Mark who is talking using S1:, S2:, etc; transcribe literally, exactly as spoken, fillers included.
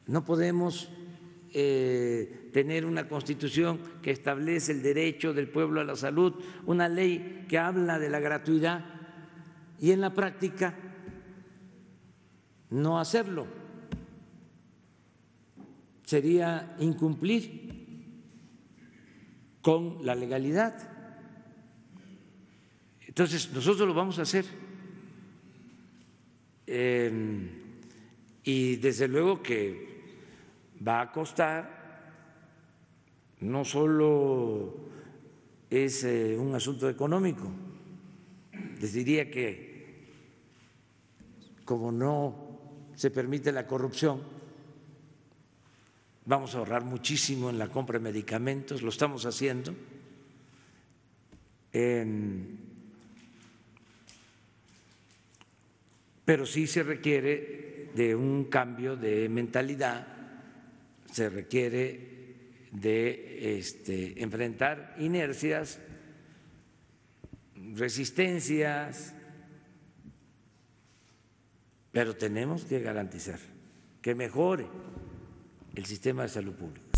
S1: No podemos eh, tener una Constitución que establece el derecho del pueblo a la salud, una ley que habla de la gratuidad y en la práctica no hacerlo. Sería incumplir con la legalidad. Entonces, nosotros lo vamos a hacer. Eh, y desde luego que va a costar, no solo es eh, un asunto económico, les diría que como no se permite la corrupción, vamos a ahorrar muchísimo en la compra de medicamentos, lo estamos haciendo. Eh, pero sí se requiere de un cambio de mentalidad, se requiere de este, enfrentar inercias, resistencias, pero tenemos que garantizar que mejore el sistema de salud pública.